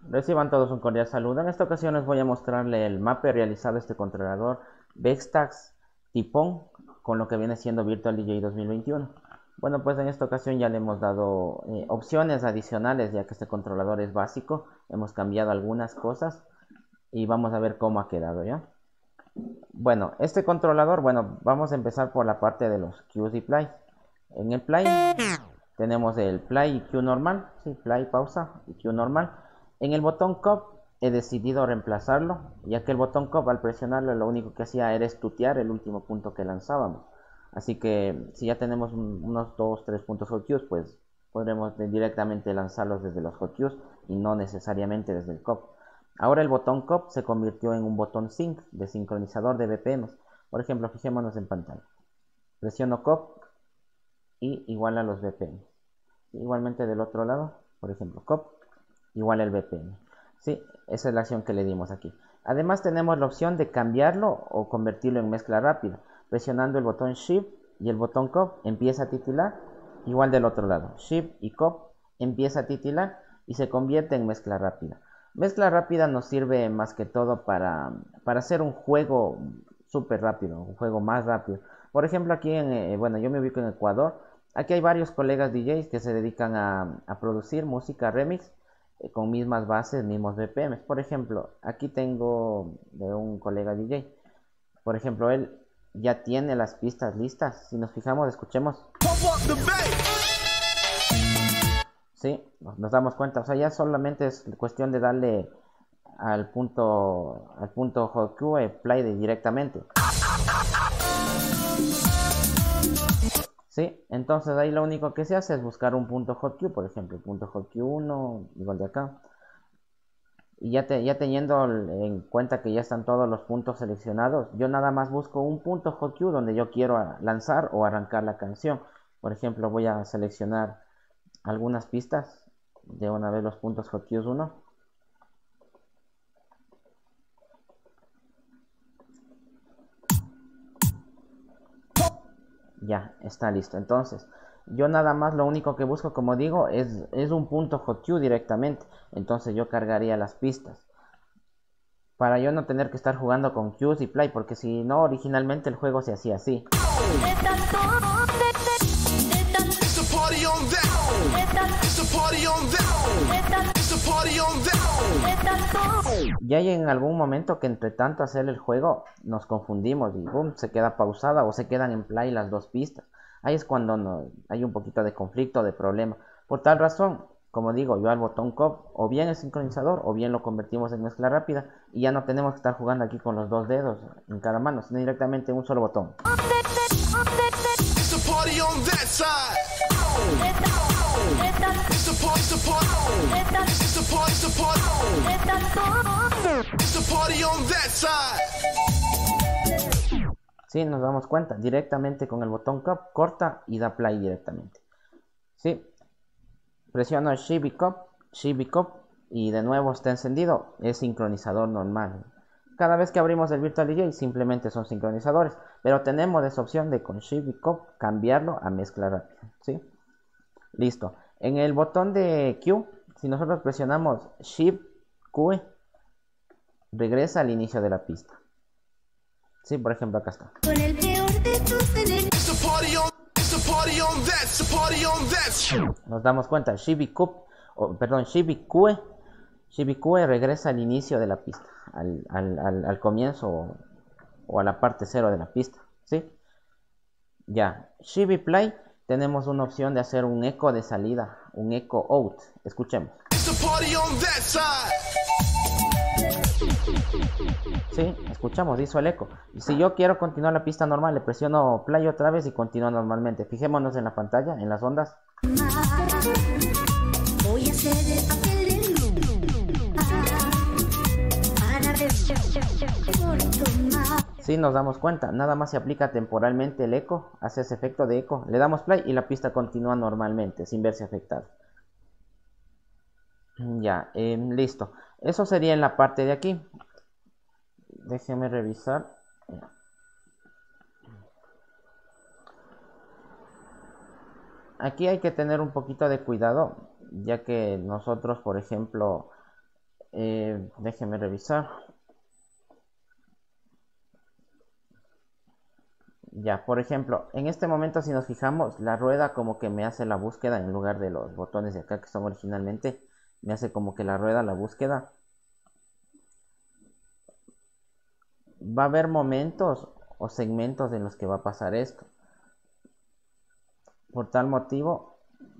Reciban todos un cordial saludo. En esta ocasión les voy a mostrarle el mapa realizado este controlador Vextax Tipón con lo que viene siendo Virtual DJ 2021. Bueno, pues en esta ocasión ya le hemos dado opciones adicionales, ya que este controlador es básico. Hemos cambiado algunas cosas y vamos a ver cómo ha quedado, ¿ya? Bueno, este controlador, bueno, vamos a empezar por la parte de los cues y play. En el play tenemos el play y cue normal, sí, play, pausa y cue normal. En el botón COP he decidido reemplazarlo, ya que el botón COP al presionarlo lo único que hacía era estutear el último punto que lanzábamos. Así que si ya tenemos unos 2-3 puntos hot cues, pues podremos directamente lanzarlos desde los hot cues y no necesariamente desde el COP. Ahora el botón COP se convirtió en un botón sync de sincronizador de BPMs. Por ejemplo, fijémonos en pantalla. Presiono COP y igual a los BPM. Igualmente del otro lado, por ejemplo, COP igual el BPM. Sí, esa es la acción que le dimos aquí. Además tenemos la opción de cambiarlo o convertirlo en mezcla rápida. Presionando el botón Shift y el botón COP empieza a titilar. Igual del otro lado, Shift y COP empieza a titilar y se convierte en mezcla rápida. Mezcla rápida nos sirve más que todo para hacer un juego súper rápido, un juego más rápido. Por ejemplo, aquí bueno, yo me ubico en Ecuador. Aquí hay varios colegas DJs que se dedican a producir música remix con mismas bases, mismos BPMs. Por ejemplo, aquí tengo de un colega DJ. Por ejemplo, él ya tiene las pistas listas. Si nos fijamos, escuchemos. Sí, nos damos cuenta. O sea, ya solamente es cuestión de darle al punto hot cue play directamente. Sí, entonces ahí lo único que se hace es buscar un punto hot cue, por ejemplo, punto hot cue 1, igual de acá. Y ya teniendo en cuenta que ya están todos los puntos seleccionados, yo nada más busco un punto hot cue donde yo quiero lanzar o arrancar la canción. Por ejemplo, voy a seleccionar algunas pistas de una vez los puntos hot cues 1. Ya, está listo. Entonces, yo nada más lo único que busco, como digo, es un punto hot cue directamente. Entonces yo cargaría las pistas. Para yo no tener que estar jugando con cues y play, porque si no, originalmente el juego se hacía así. Ya hay en algún momento que entre tanto hacer el juego nos confundimos y boom, se queda pausada o se quedan en play las dos pistas. Ahí es cuando hay un poquito de conflicto, de problema. Por tal razón, como digo, yo al botón COP o bien el sincronizador o bien lo convertimos en mezcla rápida y ya no tenemos que estar jugando aquí con los dos dedos en cada mano, sino directamente un solo botón. Sí, nos damos cuenta, directamente con el botón COP corta y da play directamente. Sí, presiono Shift y COP y de nuevo está encendido, es sincronizador normal. Cada vez que abrimos el Virtual DJ simplemente son sincronizadores, pero tenemos esa opción de con Shift y COP cambiarlo a mezcla rápida, ¿sí? Listo. En el botón de Q, si nosotros presionamos Shift Q, regresa al inicio de la pista. Sí, por ejemplo, acá está. Con el peor de tus nos damos cuenta, Shift y Q regresa al inicio de la pista, al comienzo o a la parte cero de la pista, ¿sí? Ya, Shift y Play tenemos una opción de hacer un eco de salida, un eco out. Escuchemos. Sí, escuchamos, hizo el eco. Y si yo quiero continuar la pista normal, le presiono play otra vez y continúa normalmente. Fijémonos en la pantalla, en las ondas. Voy a hacer el papel del sí, nos damos cuenta, nada más se aplica temporalmente el eco, hace ese efecto de eco, le damos play y la pista continúa normalmente, sin verse afectada. Ya, listo. Eso sería en la parte de aquí. Déjenme revisar. Aquí hay que tener un poquito de cuidado, ya que nosotros, por ejemplo, Déjenme revisar. Ya, por ejemplo, en este momento si nos fijamos, la rueda como que me hace la búsqueda en lugar de los botones de acá que son originalmente. Me hace como que la rueda la búsqueda. Va a haber momentos o segmentos en los que va a pasar esto. Por tal motivo,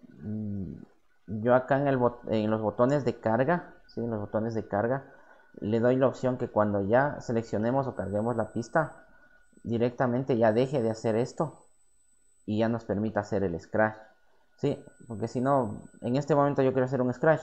yo acá en los botones de carga, ¿sí? En los botones de carga, le doy la opción que cuando ya seleccionemos o carguemos la pista, directamente ya deje de hacer esto y ya nos permita hacer el scratch, ¿sí? Porque si no, en este momento yo quiero hacer un scratch,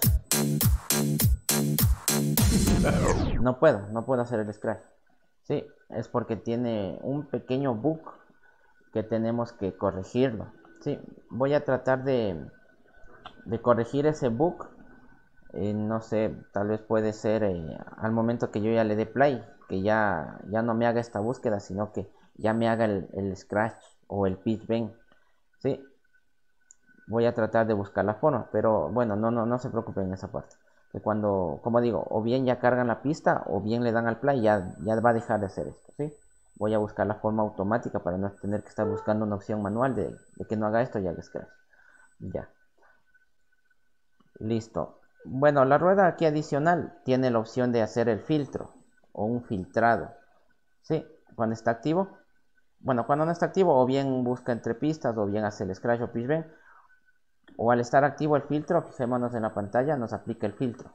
no puedo hacer el scratch, ¿sí? Es porque tiene un pequeño bug que tenemos que corregirlo, ¿sí? Voy a tratar de corregir ese bug. No sé, tal vez puede ser al momento que yo ya le dé play, que ya no me haga esta búsqueda, sino que ya me haga el scratch o el pitch bend, ¿sí? Voy a tratar de buscar la forma, pero bueno, no se preocupen en esa parte, que cuando, como digo, o bien ya cargan la pista o bien le dan al play, ya va a dejar de hacer esto, ¿sí? Voy a buscar la forma automática para no tener que estar buscando una opción manual de que no haga esto y haga scratch. Ya, listo. Bueno, la rueda aquí adicional tiene la opción de hacer el filtro o un filtrado, ¿sí? Cuando está activo, bueno, cuando no está activo, o bien busca entre pistas, o bien hace el scratch o pitch bend, o al estar activo el filtro, fijémonos en la pantalla, nos aplica el filtro.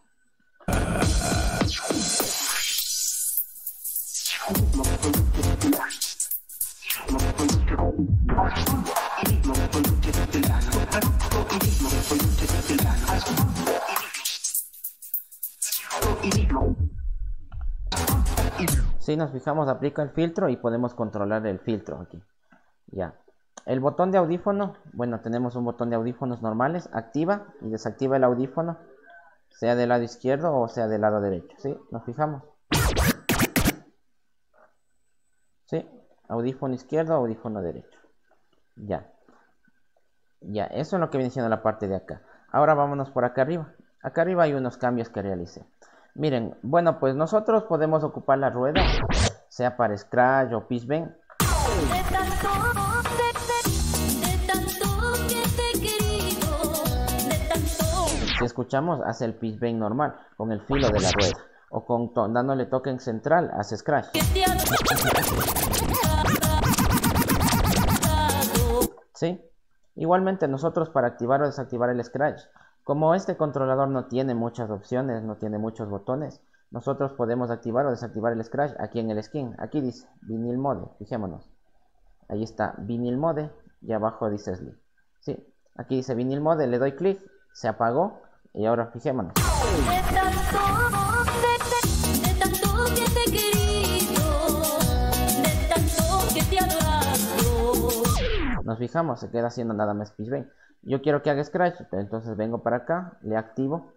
Si nos fijamos, aplica el filtro y podemos controlar el filtro aquí. Ya. El botón de audífono, bueno, tenemos un botón de audífonos normales, activa y desactiva el audífono, sea del lado izquierdo o sea del lado derecho, ¿sí? Nos fijamos. ¿Sí? Audífono izquierdo, audífono derecho. Ya. Ya, eso es lo que viene siendo la parte de acá. Ahora vámonos por acá arriba. Acá arriba hay unos cambios que realicé. Miren, bueno, pues nosotros podemos ocupar la rueda, sea para scratch o pitch bend. Si escuchamos, hace el pitch bend normal, con el filo de la rueda. O dándole toque en central, hace scratch. ¿Sí? Igualmente nosotros para activar o desactivar el scratch, como este controlador no tiene muchas opciones, no tiene muchos botones, nosotros podemos activar o desactivar el scratch aquí en el skin. Aquí dice Vinyl Mode, fijémonos. Ahí está Vinyl Mode y abajo dice Sleep. ¿Sí? Aquí dice Vinyl Mode, le doy clic, se apagó y ahora fijémonos. Nos fijamos, se queda haciendo nada más pitch bend. Yo quiero que haga scratch, entonces vengo para acá, le activo.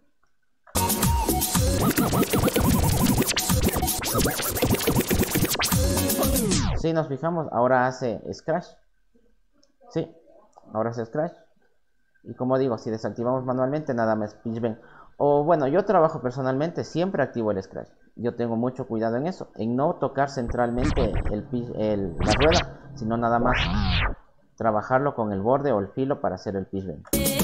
Si nos fijamos, ahora hace scratch. Sí, ahora hace scratch. Y como digo, si desactivamos manualmente, nada más pitch bend. O bueno, yo trabajo personalmente, siempre activo el scratch. Yo tengo mucho cuidado en eso, en no tocar centralmente la rueda, sino nada más trabajarlo con el borde o el filo para hacer el pitch bend.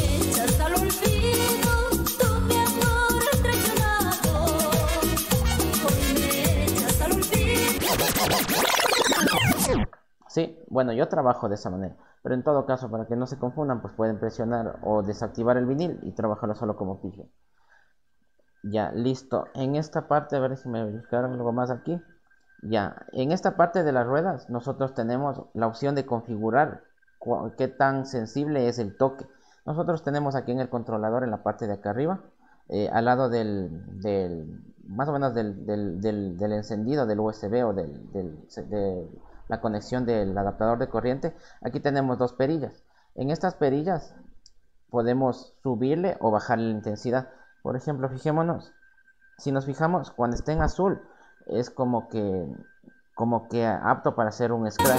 Sí, bueno, yo trabajo de esa manera, pero en todo caso, para que no se confundan, pues pueden presionar o desactivar el vinil y trabajarlo solo como pitch bend. Ya, listo. En esta parte, a ver si me buscaron algo más aquí. Ya, en esta parte de las ruedas, nosotros tenemos la opción de configurar qué tan sensible es el toque. Nosotros tenemos aquí en el controlador, en la parte de acá arriba, al lado más o menos del encendido del USB o de la conexión del adaptador de corriente, aquí tenemos dos perillas. En estas perillas podemos subirle o bajarle la intensidad. Por ejemplo, fijémonos, si nos fijamos, cuando esté en azul, es como que apto para hacer un scratch.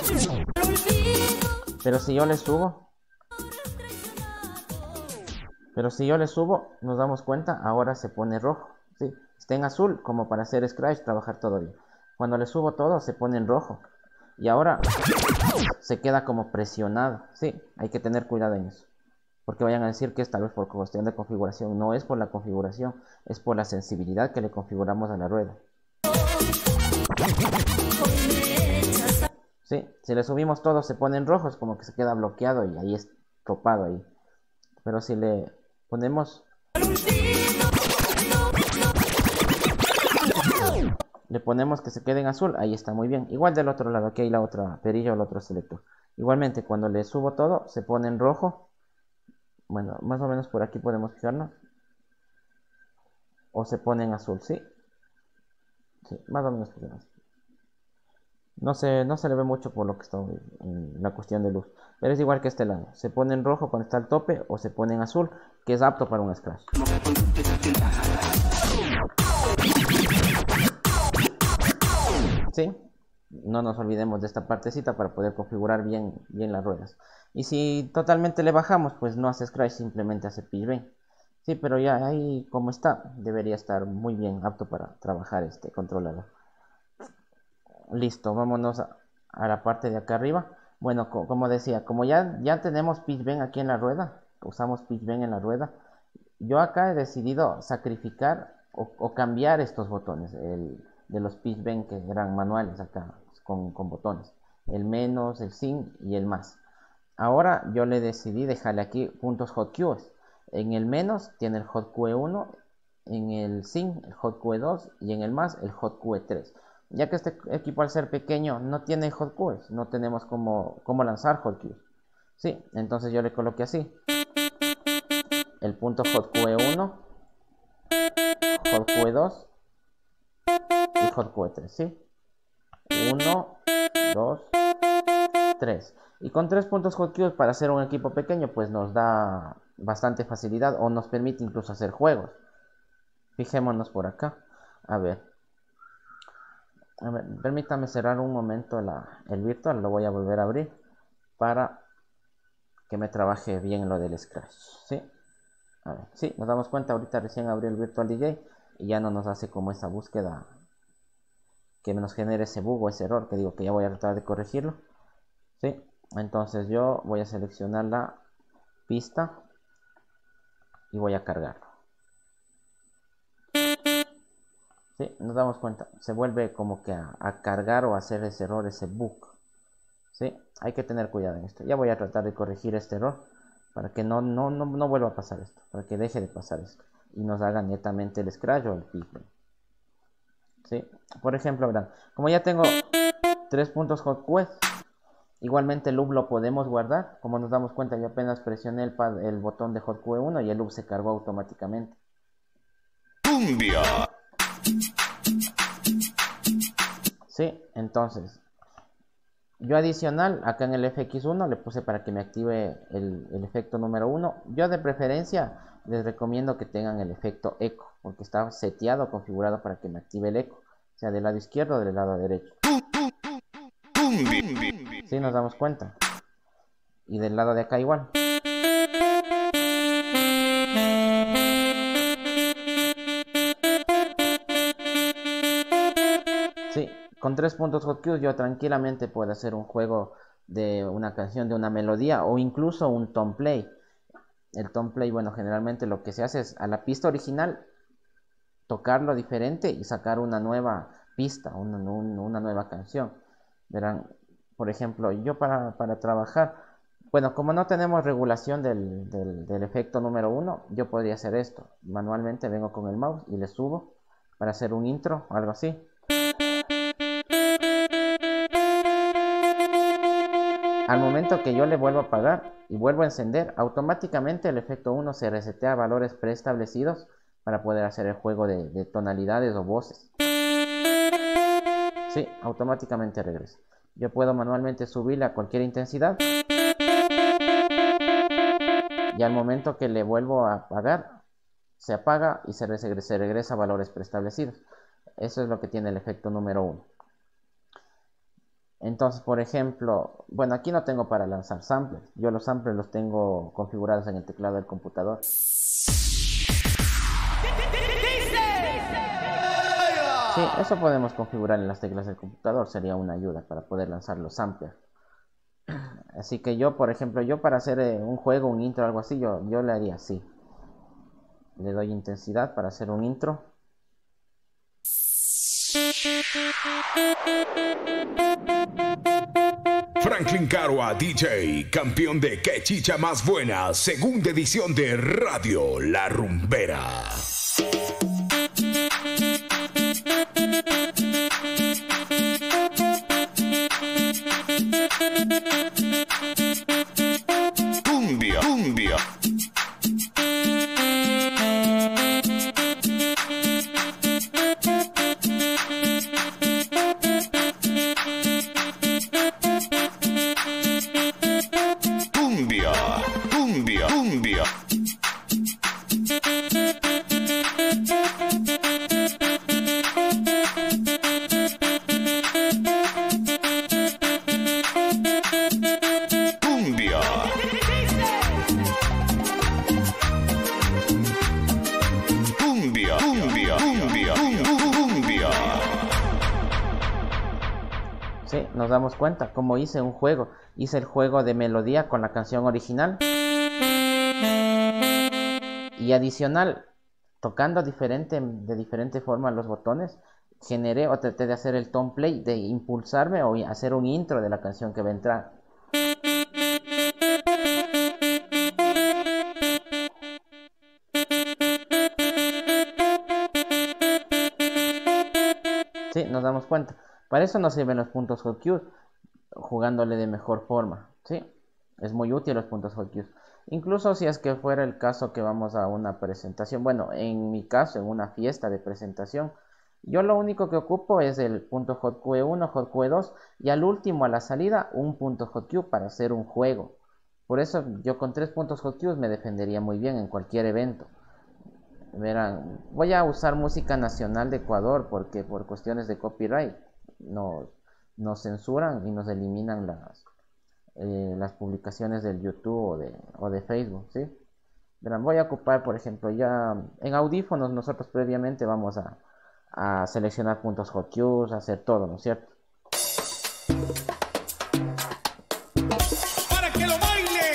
Pero si yo le subo, Pero si yo le subo, nos damos cuenta, ahora se pone rojo. ¿Sí? Está en azul, como para hacer Scratch, trabajar todo bien. Cuando le subo todo, se pone en rojo. Y ahora se queda como presionado. Sí, hay que tener cuidado en eso. Porque vayan a decir que es tal vez por cuestión de configuración. No es por la configuración, es por la sensibilidad que le configuramos a la rueda. Sí, si le subimos todo se pone en rojo, es como que se queda bloqueado y ahí es topado ahí. Pero si le ponemos... Le ponemos que se quede en azul, ahí está muy bien. Igual del otro lado, aquí hay la otra perilla o el otro selector. Igualmente, cuando le subo todo, se pone en rojo. Bueno, más o menos por aquí podemos fijarnos. O se pone en azul, ¿sí? Sí, más o menos por así. No se le ve mucho por lo que está en la cuestión de luz. Pero es igual que este lado. Se pone en rojo cuando está al tope o se pone en azul, que es apto para un Scratch. ¿Sí? No nos olvidemos de esta partecita para poder configurar bien las ruedas. Y si totalmente le bajamos, pues no hace Scratch, simplemente hace pitch bend. Sí, pero ya ahí como está, debería estar muy bien apto para trabajar este controlador. Listo, vámonos a la parte de acá arriba. Bueno, como decía, como ya tenemos pitch bend aquí en la rueda, usamos pitch bend en la rueda, yo acá he decidido sacrificar o cambiar estos botones de los pitch bend que eran manuales acá con botones, el menos, el sin y el más. Ahora yo le decidí dejarle aquí puntos hotkeys. En el menos tiene el hotq1, en el sin el hotq2 y en el más el hotq3. Ya que este equipo al ser pequeño no tiene hotkeys, no tenemos cómo lanzar hotkeys. Sí, entonces yo le coloqué así. El punto hotq1, hotq2 y hotq3, ¿sí? 1, 2, 3. Y con 3 puntos hotkeys para hacer un equipo pequeño, pues nos da bastante facilidad o nos permite incluso hacer juegos. Fijémonos por acá. A ver, permítame cerrar un momento el virtual, lo voy a volver a abrir para que me trabaje bien lo del Scratch. ¿Sí? A ver, sí, nos damos cuenta, ahorita recién abrí el Virtual DJ y ya no nos hace como esa búsqueda que nos genere ese bug o ese error, que digo que ya voy a tratar de corregirlo. ¿Sí? Entonces yo voy a seleccionar la pista y voy a cargarlo. ¿Sí? Nos damos cuenta, se vuelve como que a cargar o a hacer ese error, ese bug. ¿Sí? Hay que tener cuidado en esto. Ya voy a tratar de corregir este error para que no vuelva a pasar esto, para que deje de pasar esto y nos haga netamente el Scratch o el pitch bend. ¿Sí? Por ejemplo, verán, como ya tengo 3 puntos hotkeys, igualmente el loop lo podemos guardar. Como nos damos cuenta, yo apenas presioné el botón de hotq1 y el loop se cargó automáticamente. ¡Cumbia! Sí, entonces yo adicional acá en el FX1 le puse para que me active el efecto número 1. Yo de preferencia les recomiendo que tengan el efecto eco, porque está seteado, configurado para que me active el eco, sea del lado izquierdo o del lado derecho. Sí, nos damos cuenta. Y del lado de acá igual. Sí, con 3 puntos hotkeys yo tranquilamente puedo hacer un juego de una canción, de una melodía o incluso un tone play. El tone play, bueno, generalmente lo que se hace es a la pista original tocarlo diferente y sacar una nueva pista, una nueva canción. Verán, por ejemplo, yo para trabajar, bueno, como no tenemos regulación del efecto número 1, yo podría hacer esto. Manualmente vengo con el mouse y le subo para hacer un intro o algo así. Al momento que yo le vuelvo a apagar y vuelvo a encender, automáticamente el efecto 1 se resetea a valores preestablecidos para poder hacer el juego de tonalidades o voces. Sí, automáticamente regresa. Yo puedo manualmente subirle a cualquier intensidad. Y al momento que le vuelvo a apagar, se apaga y se regresa a valores preestablecidos. Eso es lo que tiene el efecto número 1. Entonces, por ejemplo, bueno, aquí no tengo para lanzar samplers. Yo los samplers los tengo configurados en el teclado del computador. Sí, eso podemos configurar en las teclas del computador. Sería una ayuda para poder lanzar los samplers. Así que yo, por ejemplo, yo para hacer un juego, un intro, algo así, yo le haría así. Le doy intensidad para hacer un intro. Franklin Caroa, DJ, campeón de Que Chicha Más Buena, segunda edición de Radio La Rumbera. Cumbia, cumbia. Cumbia, cumbia, cumbia. Cumbia. Cumbia, cumbia, cumbia, cumbia. Sí, nos damos cuenta, como hice un juego, hice el juego de melodía con la canción original. Y adicional, tocando de diferente forma los botones, generé o traté de hacer el tone play, de impulsarme o hacer un intro de la canción que va a entrar. Sí, nos damos cuenta. Para eso nos sirven los puntos hotkeys, jugándole de mejor forma. Sí, es muy útil los puntos hotkeys. Incluso si es que fuera el caso que vamos a una presentación, bueno, en mi caso, en una fiesta de presentación, yo lo único que ocupo es el punto hotkey 1, hotkey 2 y al último, a la salida, un punto hotkey para hacer un juego. Por eso yo con 3 puntos hotkeys me defendería muy bien en cualquier evento. Verán, voy a usar música nacional de Ecuador porque por cuestiones de copyright nos censuran y nos eliminan las publicaciones del YouTube o de Facebook, ¿sí? Verán, voy a ocupar, por ejemplo, ya en audífonos nosotros previamente vamos a seleccionar puntos hotkeys, hacer todo, ¿no es cierto? Para que lo baile,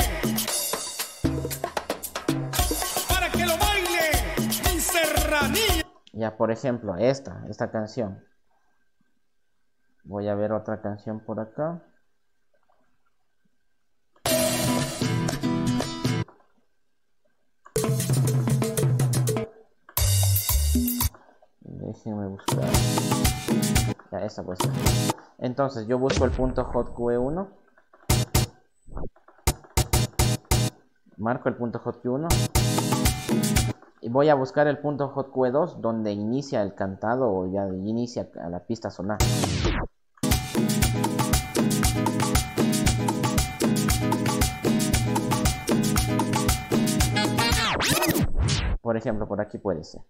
para que lo baile, mi serranía. Ya, por ejemplo, esta canción. Voy a ver otra canción por acá. Déjenme buscar. Ya, esta pues. Entonces, yo busco el punto hotkey 1. Marco el punto hotkey 1. Y voy a buscar el punto hotkey 2 donde inicia el cantado o ya inicia a la pista sonar. Por ejemplo, por aquí puede ser.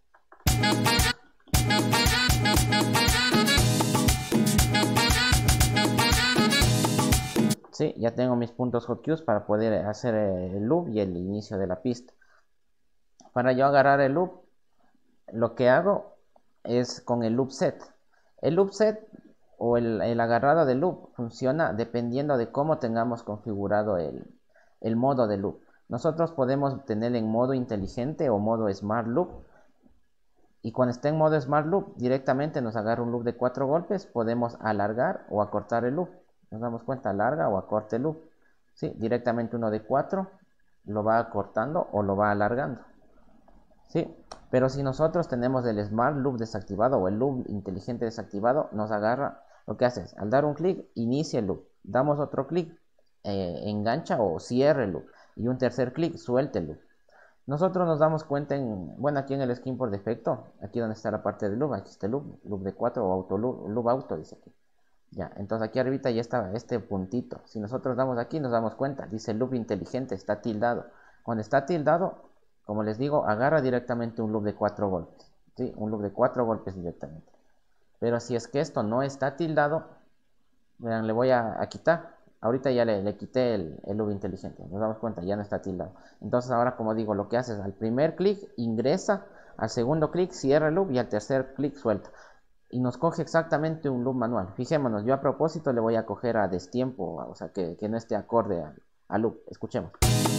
Sí, ya tengo mis puntos hotkeys para poder hacer el loop y el inicio de la pista. Para yo agarrar el loop, lo que hago es con el loop set. El loop set o el agarrado del loop funciona dependiendo de cómo tengamos configurado el modo de loop. Nosotros podemos tener en modo inteligente o modo smart loop. Y cuando esté en modo smart loop, directamente nos agarra un loop de 4 golpes. Podemos alargar o acortar el loop. Nos damos cuenta, alarga o acorta el loop. ¿Sí? Directamente uno de 4 lo va acortando o lo va alargando. ¿Sí? Pero si nosotros tenemos el Smart Loop desactivado o el Loop inteligente desactivado, nos agarra, lo que hace es, al dar un clic, inicia el loop. Damos otro clic, engancha o cierra el loop. Y un tercer clic, suelta el loop. Nosotros nos damos cuenta bueno, aquí en el skin por defecto, aquí donde está la parte del loop, aquí está el loop de 4 o auto loop auto, dice aquí. Ya, entonces aquí arribita ya está este puntito. Si nosotros damos aquí, nos damos cuenta, dice loop inteligente, está tildado. Cuando está tildado, como les digo, agarra directamente un loop de 4 golpes. ¿Sí? Un loop de 4 golpes directamente. Pero si es que esto no está tildado, Vean, le voy a quitar. Ahorita ya le quité el loop inteligente. Nos damos cuenta, ya no está tildado. Entonces ahora, como digo, lo que hace es al primer clic ingresa, al segundo clic cierra el loop y al tercer clic suelta. Y nos coge exactamente un loop manual. Fijémonos, yo a propósito le voy a coger a destiempo, o sea, que no esté acorde al loop. Escuchemos.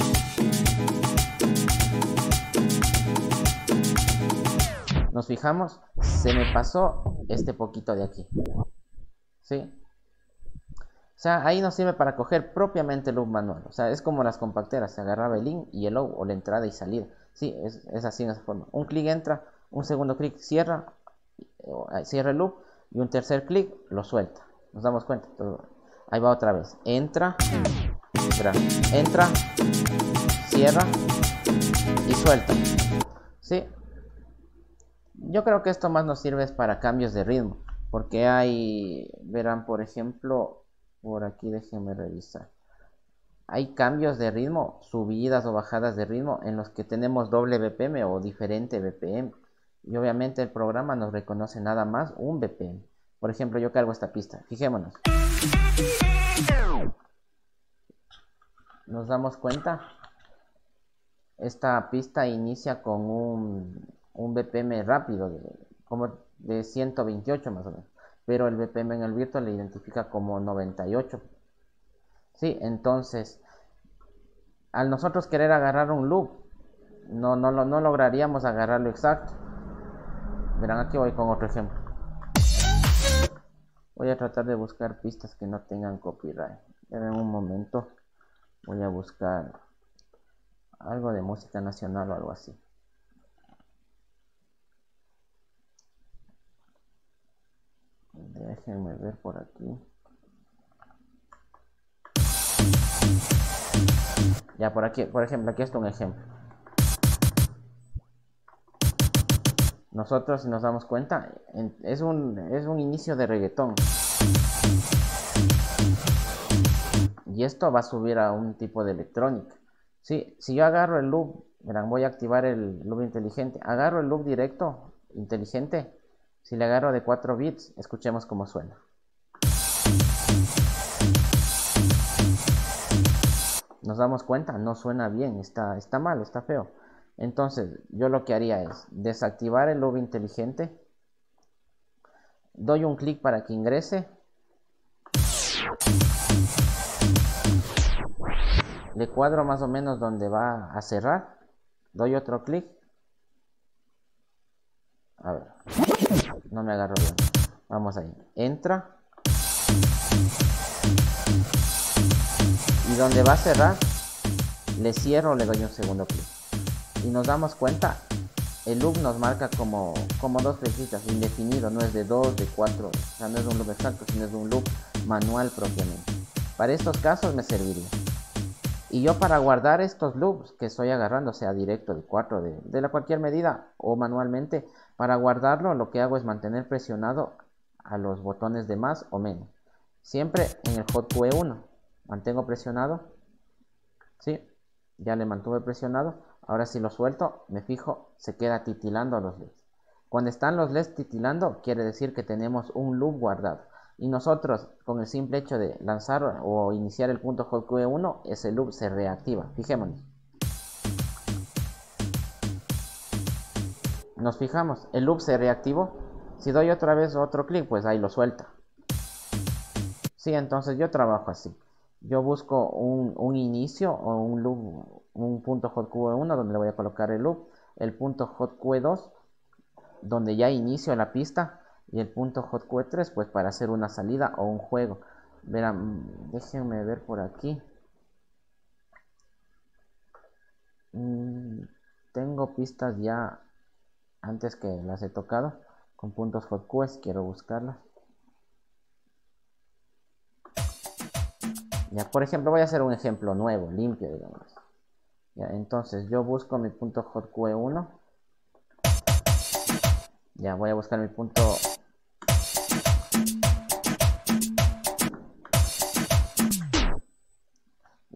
Nos fijamos, se me pasó este poquito de aquí. ¿Sí? O sea, ahí nos sirve para coger propiamente el loop manual. O sea, es como las compacteras, se agarraba el in y el out, o la entrada y salida. Sí, es así en esa forma. Un clic entra, un segundo clic cierra el loop y un tercer clic lo suelta. Nos damos cuenta. Ahí va otra vez. Entra, cierra y suelta. Sí. Yo creo que esto más nos sirve para cambios de ritmo. Porque verán, por ejemplo, por aquí déjenme revisar. Hay cambios de ritmo, subidas o bajadas de ritmo en los que tenemos doble BPM o diferente BPM. Y obviamente el programa nos reconoce nada más un BPM. Por ejemplo, yo cargo esta pista. Fijémonos. Nos damos cuenta. Esta pista inicia con un BPM rápido, como de 128 más o menos. Pero el BPM en el virtual le identifica como 98. Sí, entonces, al nosotros querer agarrar un loop, no lograríamos agarrarlo exacto. Verán, aquí voy con otro ejemplo. Voy a tratar de buscar pistas que no tengan copyright. En un momento voy a buscar algo de música nacional o algo así. Déjenme ver por aquí. Ya por aquí, por ejemplo, aquí está un ejemplo. Nosotros, si nos damos cuenta, es un inicio de reggaetón. Y esto va a subir a un tipo de electrónica. Sí, si yo agarro el loop, verán, voy a activar el loop inteligente. Agarro el loop directo, inteligente. Si le agarro de 4 bits, escuchemos cómo suena. Nos damos cuenta, no suena bien, está mal, está feo. Entonces, yo lo que haría es desactivar el loop inteligente. Doy un clic para que ingrese. Le cuadro más o menos donde va a cerrar. Doy otro clic. A ver. No me agarro bien. Vamos ahí. Entra. Y donde va a cerrar, le cierro, le doy un segundo clic. Y nos damos cuenta, el loop nos marca como dos flechitas, indefinido, no es de 2, de 4, o sea, no es un loop exacto, sino es un loop manual propiamente. Para estos casos me serviría. Y yo para guardar estos loops que estoy agarrando, sea directo de 4, de cualquier medida o manualmente, para guardarlo lo que hago es mantener presionado a los botones de más o menos. Siempre en el hot QE1. Mantengo presionado. ¿Sí? Ya le mantuve presionado. Ahora si lo suelto, me fijo, se queda titilando los LEDs. Cuando están los LEDs titilando, quiere decir que tenemos un loop guardado. Y nosotros, con el simple hecho de lanzar o iniciar el punto hot QE1, ese loop se reactiva. Fijémonos. Nos fijamos, el loop se reactivó. Si doy otra vez otro clic, pues ahí lo suelta. Sí, entonces yo trabajo así. Yo busco un inicio o un loop, un punto hot QE1 donde le voy a colocar el loop, el punto hot QE2 donde ya inicio la pista y el punto hot QE3 pues para hacer una salida o un juego. Verán, déjenme ver por aquí. Tengo pistas ya antes que las he tocado con puntos hot QE, quiero buscarlas. Ya, por ejemplo, voy a hacer un ejemplo nuevo, limpio, digamos. Ya, entonces yo busco mi punto hot QE1. Ya, voy a buscar mi punto.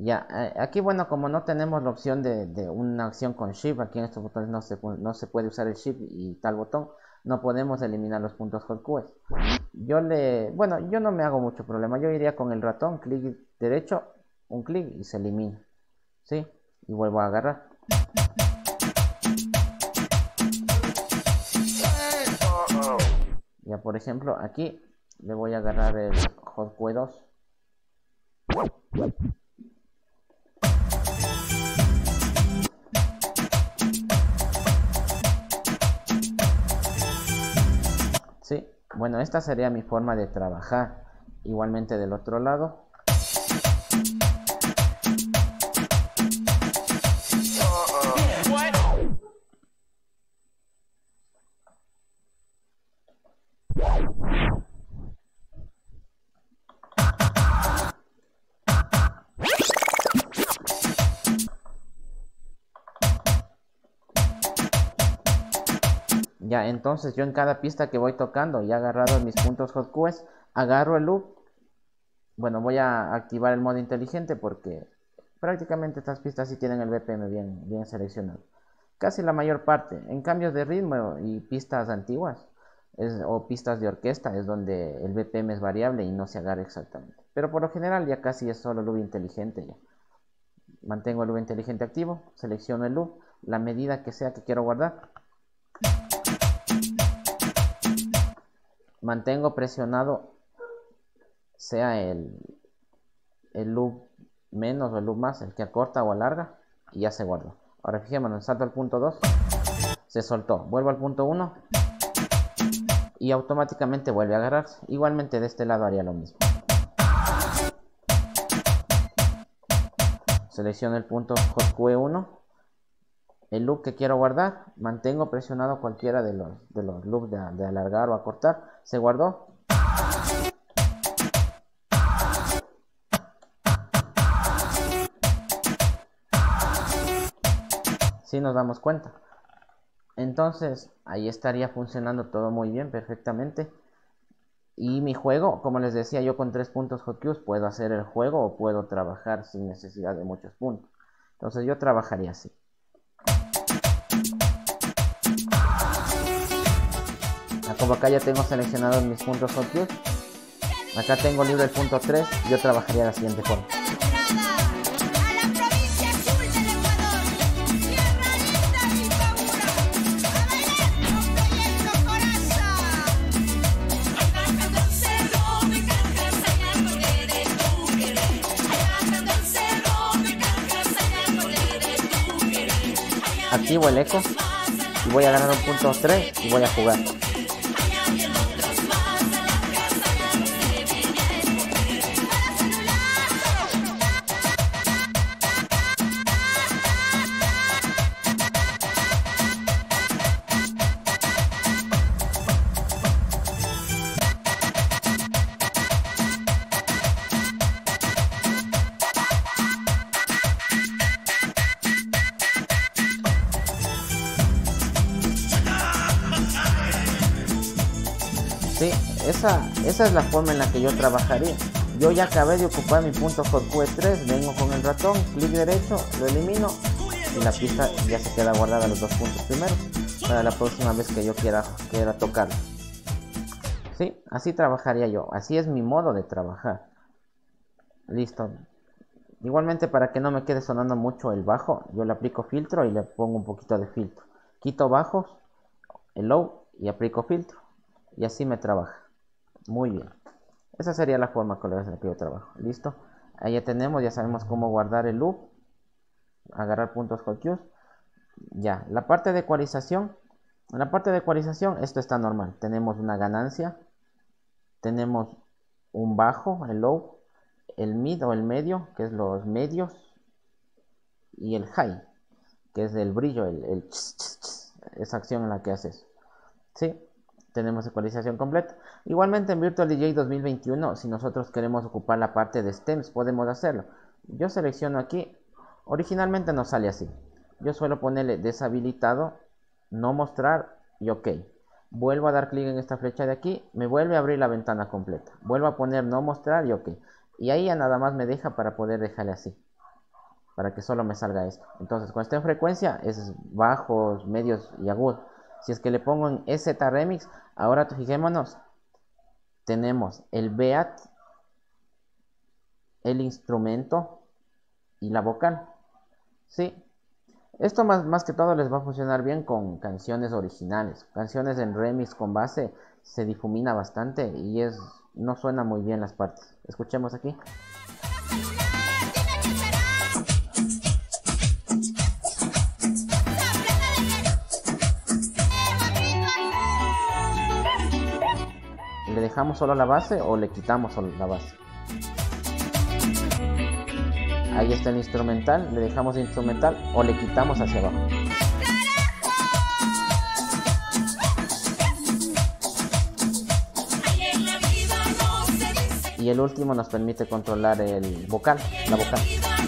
Ya, aquí bueno, como no tenemos la opción de una acción con Shift, aquí en estos botones no se puede usar el Shift y tal botón, no podemos eliminar los puntos hotkeys. Bueno, yo no me hago mucho problema, yo iría con el ratón, clic derecho, un clic y se elimina, ¿sí? Y vuelvo a agarrar. Ya, por ejemplo, aquí le voy a agarrar el hotkey 2. Sí, bueno, esta sería mi forma de trabajar. Igualmente del otro lado. Ya, entonces yo en cada pista que voy tocando y agarrado mis puntos hotkeys, agarro el loop. Bueno, voy a activar el modo inteligente porque prácticamente estas pistas sí tienen el BPM bien seleccionado. Casi la mayor parte. En cambios de ritmo y pistas antiguas o pistas de orquesta es donde el BPM es variable y no se agarra exactamente. Pero por lo general ya casi es solo loop inteligente ya. Mantengo el loop inteligente activo, selecciono el loop, la medida que sea que quiero guardar. Mantengo presionado sea el loop menos o el loop más, el que acorta o alarga, y ya se guardó. Ahora fijémonos, salto al punto 2, se soltó, vuelvo al punto 1 y automáticamente vuelve a agarrarse. Igualmente de este lado haría lo mismo. Selecciono el punto hotkey 1, el loop que quiero guardar, mantengo presionado cualquiera de los loops de alargar o acortar, se guardó. Si nos damos cuenta. Entonces ahí estaría funcionando todo muy bien, perfectamente. Y mi juego, como les decía, yo con 3 puntos hotkeys puedo hacer el juego o puedo trabajar sin necesidad de muchos puntos. Entonces yo trabajaría así. Como acá ya tengo seleccionados mis puntos hotkeys, acá tengo libre el punto 3, yo trabajaría de la siguiente forma. Activo el eco y voy a ganar un punto 3 y voy a jugar. Sí, esa es la forma en la que yo trabajaría. Yo ya acabé de ocupar mi punto hotkey 3, vengo con el ratón, clic derecho, lo elimino y la pista ya se queda guardada los 2 puntos primeros para la próxima vez que yo quiera tocarla. Sí, así trabajaría yo, así es mi modo de trabajar. Listo. Igualmente, para que no me quede sonando mucho el bajo, yo le aplico filtro y le pongo un poquito de filtro. Quito bajos, el low y aplico filtro. Y así me trabaja. Muy bien. Esa sería la forma con la que yo trabajo. Listo. Ahí ya tenemos, ya sabemos cómo guardar el loop. Agarrar puntos hotkeys. Ya, la parte de ecualización. En la parte de ecualización esto está normal. Tenemos una ganancia. Tenemos un bajo, el low. El mid o el medio, que es los medios. Y el high, que es el brillo, esa acción en la que haces. ¿Sí? Tenemos ecualización completa. Igualmente en Virtual DJ 2021, si nosotros queremos ocupar la parte de stems, podemos hacerlo. Yo selecciono aquí. Originalmente no sale así. Yo suelo ponerle deshabilitado, no mostrar y OK. Vuelvo a dar clic en esta flecha de aquí, me vuelve a abrir la ventana completa. Vuelvo a poner no mostrar y OK. Y ahí ya nada más me deja para poder dejarle así. para que solo me salga esto. Entonces, cuando esté en frecuencia, es bajos, medios y agudos. Si es que le pongo en EZ Remix, ahora fijémonos, tenemos el beat, el instrumento y la vocal. Sí, esto más que todo les va a funcionar bien con canciones originales. Canciones en remix con base se difumina bastante y no suena muy bien las partes. Escuchemos aquí. ¿Le dejamos solo la base o le quitamos solo la base? Ahí está el instrumental, le dejamos el instrumental o le quitamos hacia abajo. Y el último nos permite controlar el vocal, la vocal.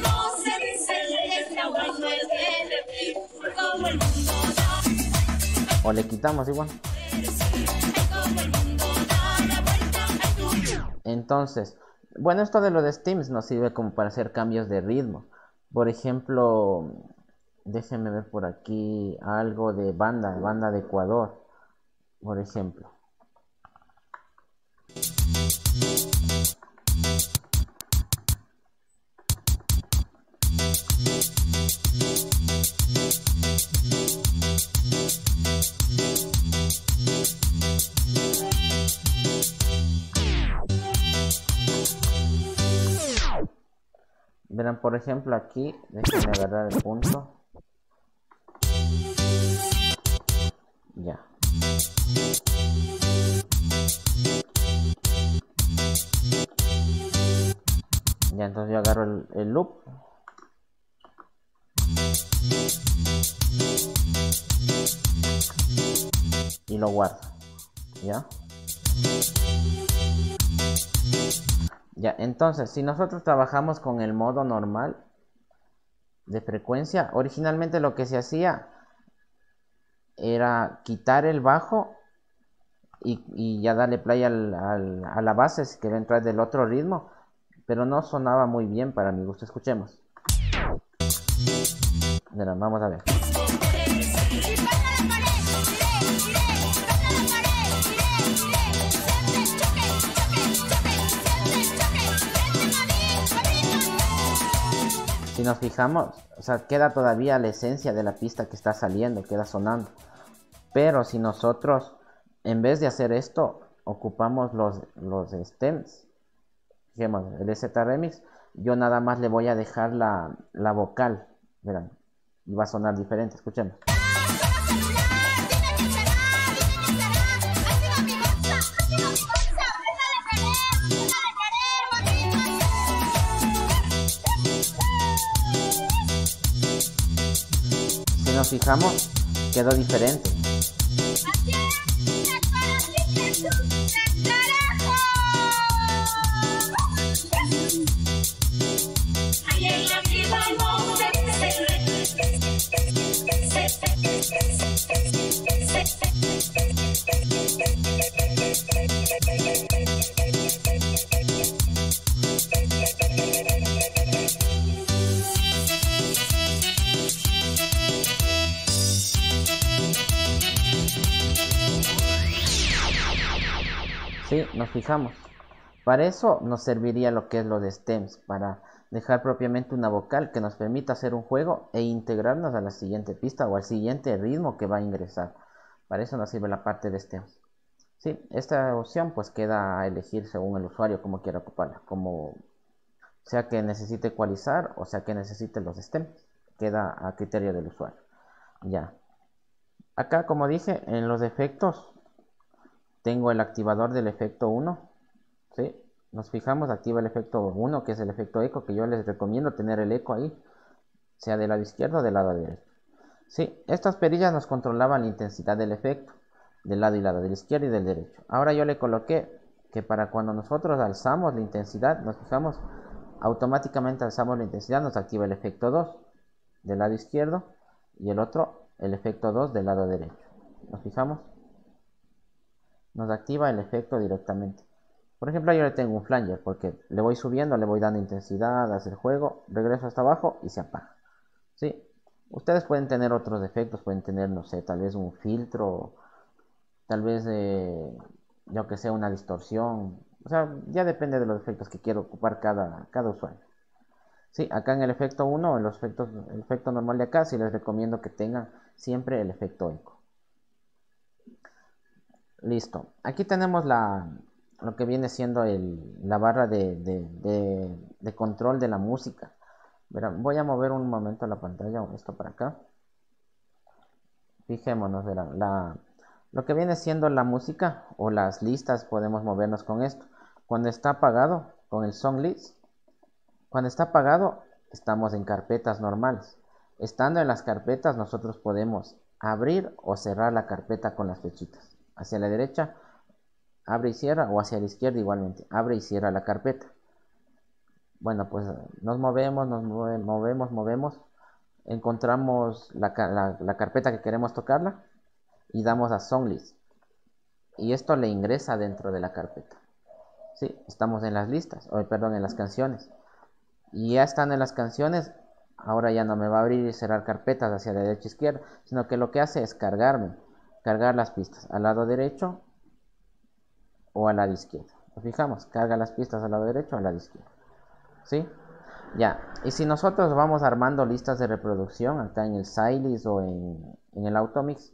O le quitamos igual. Entonces, bueno, esto de lo de stems nos sirve como para hacer cambios de ritmo. Por ejemplo, déjenme ver por aquí algo de banda de Ecuador, por ejemplo. Verán, por ejemplo, aquí, déjenme agarrar el punto. Ya. Ya, entonces yo agarro el loop. Y lo guardo. ¿Ya? Ya, entonces, si nosotros trabajamos con el modo normal de frecuencia, originalmente lo que se hacía era quitar el bajo y ya darle play a la base que va a entrar del otro ritmo, pero no sonaba muy bien para mi gusto. Escuchemos. Mira, vamos a ver. Si nos fijamos, o sea, queda todavía la esencia de la pista que está saliendo, queda sonando. Pero si nosotros, en vez de hacer esto, ocupamos los stems, fijemos, el EZ Remix, yo nada más le voy a dejar la vocal, verán, y va a sonar diferente, escuchemos. Si nos fijamos, quedó diferente. Sí, nos fijamos. Para eso nos serviría lo que es lo de stems, para dejar propiamente una vocal que nos permita hacer un juego e integrarnos a la siguiente pista o al siguiente ritmo que va a ingresar. Para eso nos sirve la parte de stems. Sí, esta opción pues queda a elegir según el usuario como quiera ocuparla, como sea que necesite ecualizar o sea que necesite los stems, queda a criterio del usuario. Ya. Acá, como dije, en los efectos tengo el activador del efecto 1. ¿Sí? Nos fijamos, activa el efecto 1, que es el efecto eco, que yo les recomiendo tener el eco ahí, sea del lado izquierdo o del lado derecho. Sí, estas perillas nos controlaban la intensidad del efecto, del lado izquierdo y del derecho. Ahora yo le coloqué que para cuando nosotros alzamos la intensidad, nos fijamos, automáticamente alzamos la intensidad, nos activa el efecto 2 del lado izquierdo y el otro, el efecto 2 del lado derecho. Nos fijamos, nos activa el efecto directamente. Por ejemplo, yo le tengo un flanger porque le voy subiendo, le voy dando intensidad, hace el juego, regreso hasta abajo y se apaga. ¿Sí? Ustedes pueden tener otros efectos, pueden tener, no sé, tal vez un filtro, tal vez, yo que sé, una distorsión. O sea, ya depende de los efectos que quiera ocupar cada usuario. Sí, acá en el efecto 1, en los efectos, el efecto normal de acá, sí les recomiendo que tengan siempre el efecto eco. Listo. Aquí tenemos lo que viene siendo la barra de control de la música. Verán, voy a mover un momento la pantalla, esto para acá. Fijémonos, verán, lo que viene siendo la música o las listas, podemos movernos con esto. Cuando está apagado, con el song list, cuando está apagado, estamos en carpetas normales. Estando en las carpetas, nosotros podemos abrir o cerrar la carpeta con las flechitas. Hacia la derecha, abre y cierra, o hacia la izquierda igualmente, abre y cierra la carpeta. Bueno, pues nos movemos, encontramos la carpeta que queremos tocarla y damos a Song List. Y esto le ingresa dentro de la carpeta. Sí, estamos en las listas, perdón, en las canciones. Y ya están en las canciones, ahora ya no me va a abrir y cerrar carpetas hacia la derecha e izquierda, sino que lo que hace es cargar las pistas al lado derecho o al lado izquierdo. Nos fijamos, carga las pistas al lado derecho o al lado izquierdo. ¿Sí? Ya, y si nosotros vamos armando listas de reproducción acá en el Sylist o en el Automix,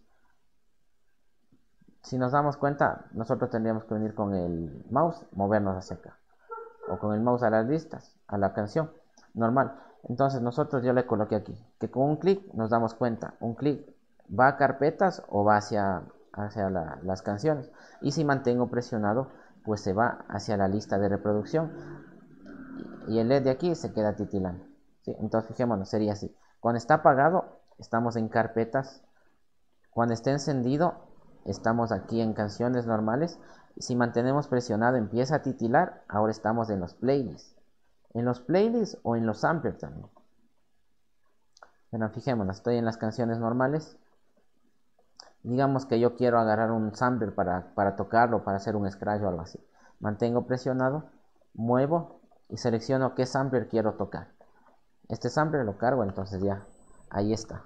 si nos damos cuenta, nosotros tendríamos que venir con el mouse, movernos hacia acá, o con el mouse a las listas, a la canción, normal. Entonces yo le coloqué aquí, que con un clic nos damos cuenta, un clic va a carpetas o va hacia las canciones, y si mantengo presionado, pues se va hacia la lista de reproducción, y el LED de aquí se queda titilando. ¿Sí? Entonces fijémonos, sería así. Cuando está apagado, estamos en carpetas. Cuando esté encendido, estamos aquí en canciones normales. Si mantenemos presionado, empieza a titilar. Ahora estamos en los playlists. En los playlists o en los samplers también. Bueno, fijémonos, estoy en las canciones normales. Digamos que yo quiero agarrar un sampler para tocarlo, para hacer un scratch o algo así. Mantengo presionado, muevo y selecciono qué sampler quiero tocar. Este sampler lo cargo, entonces ya, ahí está.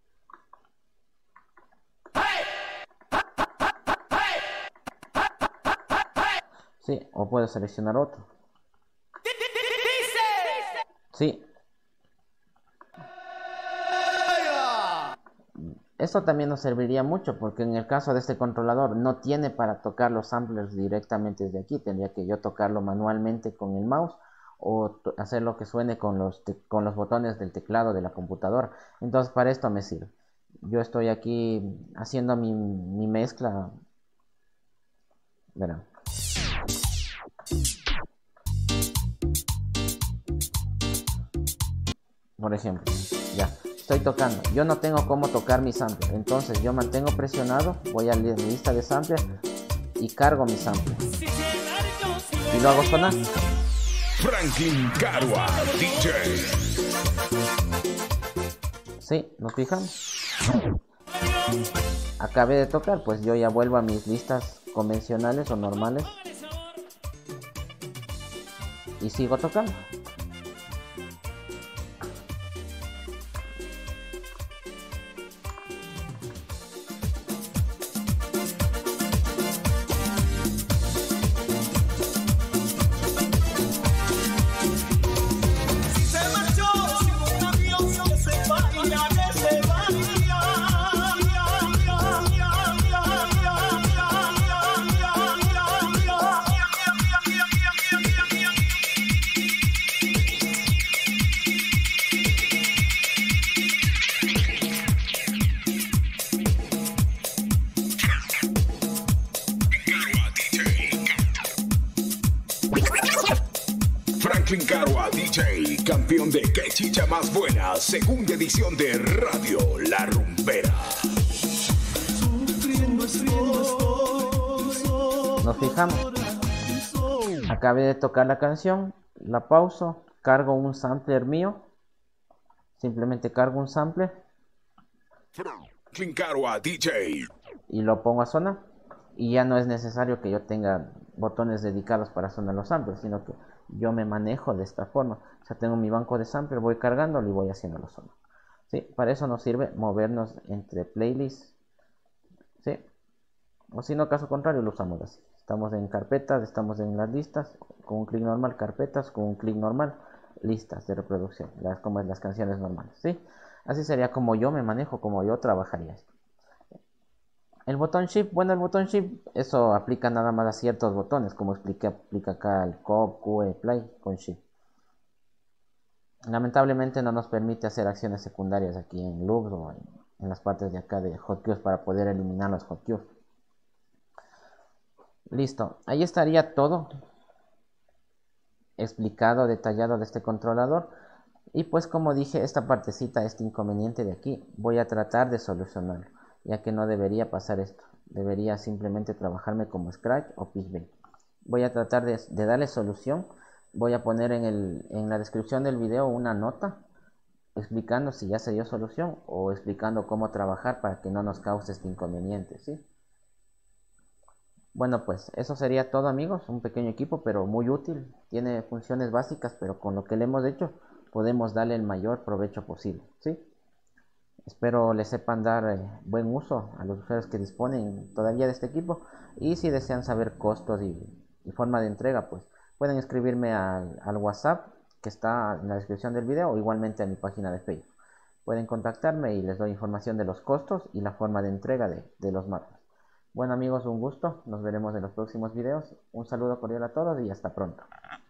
Sí, o puedo seleccionar otro. Sí. Esto también nos serviría mucho porque en el caso de este controlador no tiene para tocar los samplers directamente desde aquí. Tendría que yo tocarlo manualmente con el mouse o hacer lo que suene con los botones del teclado de la computadora. Entonces para esto me sirve. Yo estoy aquí haciendo mi mezcla. Verán. Por ejemplo, ya estoy tocando. Yo no tengo cómo tocar mi sampler. Entonces yo mantengo presionado, voy a la lista de sampler y cargo mi sampler. Y lo hago sonar. Franklin Carua, DJ. Sí, nos fijamos. Acabé de tocar, pues yo ya vuelvo a mis listas convencionales o normales. Y sigo tocando. Franklin Carua, DJ, campeón de Que Chicha Más Buena, segunda edición de Radio La Rumbera. Nos fijamos. Acabé de tocar la canción, la pauso, cargo un sampler mío. Simplemente cargo un sampler. Franklin Carua, DJ. Y lo pongo a sonar. Y ya no es necesario que yo tenga botones dedicados para sonar los samplers, sino que yo me manejo de esta forma. O sea, tengo mi banco de samplers, voy cargándolo y voy haciendo los sonos. ¿Sí? Para eso nos sirve movernos entre playlists. ¿Sí? O si no, caso contrario, lo usamos así. Estamos en carpetas, estamos en las listas, con un clic normal, carpetas, con un clic normal, listas de reproducción, como es las canciones normales, ¿sí? Así sería como yo me manejo, como yo trabajaría esto. El botón Shift, bueno, el botón Shift, eso aplica nada más a ciertos botones, como expliqué, aplica acá el Cop, QE, Play con Shift. Lamentablemente no nos permite hacer acciones secundarias aquí en loops o en las partes de acá de hotkeys para poder eliminar los hotkeys. Listo, ahí estaría todo explicado, detallado de este controlador. Y pues como dije, esta partecita, este inconveniente de aquí, voy a tratar de solucionarlo, ya que no debería pasar esto. Debería simplemente trabajarme como Scratch o Pitchbake. Voy a tratar de darle solución. Voy a poner en la descripción del video una nota explicando si ya se dio solución o explicando cómo trabajar para que no nos cause este inconveniente, ¿sí? Bueno, pues eso sería todo, amigos. Un pequeño equipo, pero muy útil. Tiene funciones básicas, pero con lo que le hemos hecho podemos darle el mayor provecho posible, ¿sí? Espero les sepan dar buen uso a los usuarios que disponen todavía de este equipo. Y si desean saber costos y forma de entrega, pues pueden escribirme al WhatsApp que está en la descripción del video o igualmente a mi página de Facebook. Pueden contactarme y les doy información de los costos y la forma de entrega de los mapas. Bueno, amigos, un gusto. Nos veremos en los próximos videos. Un saludo cordial a todos y hasta pronto.